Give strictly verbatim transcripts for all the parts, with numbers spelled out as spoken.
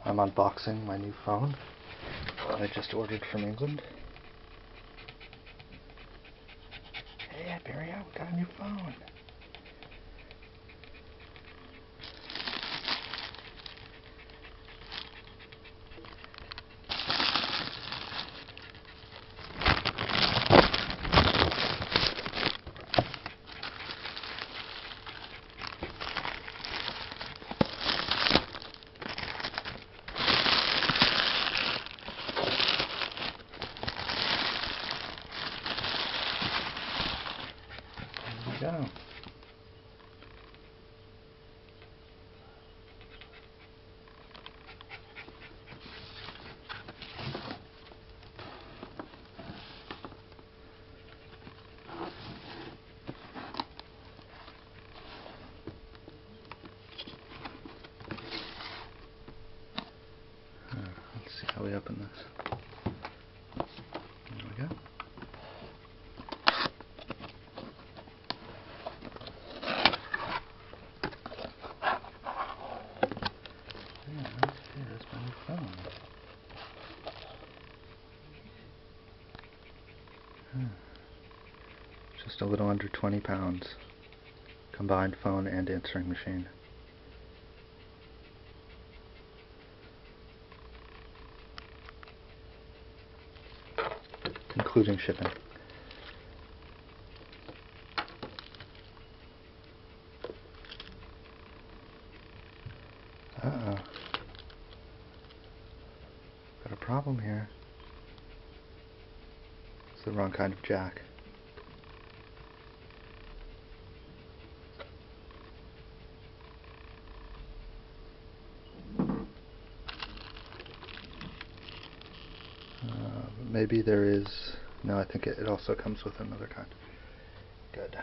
I'm unboxing my new phone that I just ordered from England. Hey, Barry, we got a new phone. There we go. Let's see how we open this. There we go. Yeah, here's my new phone. Hmm. Just a little under twenty pounds. Combined phone and answering machine. Including shipping. Uh-oh. Got a problem here. It's the wrong kind of jack. Uh, maybe there is... No, I think it, it also comes with another kind. Good.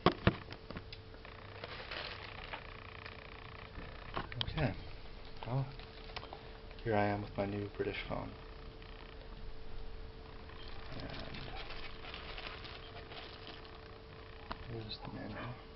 Okay. Well, here I am with my new British phone. And here's the manual.